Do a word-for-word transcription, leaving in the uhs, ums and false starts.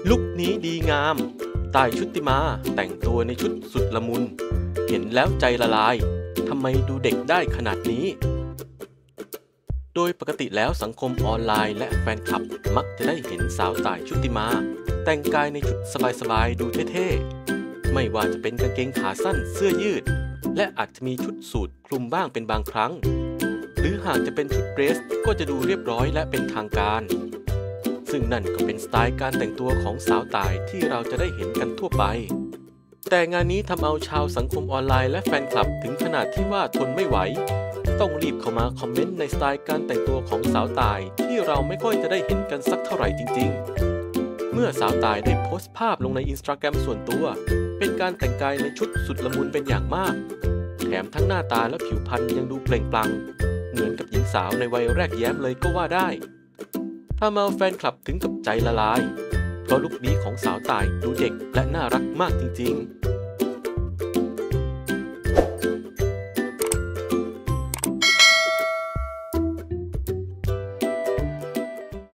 ลุคนี้ดีงามต่ายชุติมาแต่งตัวในชุดสุดละมุนเห็นแล้วใจละลายทำไมดูเด็กได้ขนาดนี้โดยปกติแล้วสังคมออนไลน์และแฟนคลับมักจะได้เห็นสาวต่ายชุติมาแต่งกายในชุดสบายๆดูเท่ๆไม่ว่าจะเป็นกางเกงขาสั้นเสื้อยืดและอาจจะมีชุดสูทคลุมบ้างเป็นบางครั้งหรือหากจะเป็นชุดเดรสก็จะดูเรียบร้อยและเป็นทางการซึ่งนั่นก็เป็นสไตล์การแต่งตัวของสาวต่ายที่เราจะได้เห็นกันทั่วไปแต่งานนี้ทำเอาชาวสังคมออนไลน์และแฟนคลับถึงขนาดที่ว่าทนไม่ไหวต้องรีบเข้ามาคอมเมนต์ในสไตล์การแต่งตัวของสาวต่ายที่เราไม่ค่อยจะได้เห็นกันสักเท่าไหร่จริงๆเมื่อสาวต่ายได้โพสต์ภาพลงใน อินสตาแกรม ส่วนตัวเป็นการแต่งกายในชุดสุดละมุนเป็นอย่างมากแถมทั้งหน้าตาและผิวพรรณยังดูเปล่งปลั่งเหมือนกับหญิงสาวในวัยแรกแย้มเลยก็ว่าได้ทำเอาแฟนคลับถึงกับใจละลายเพราะลุคนี้ของสาวต่ายดูเด็กและน่ารักมากจริงๆ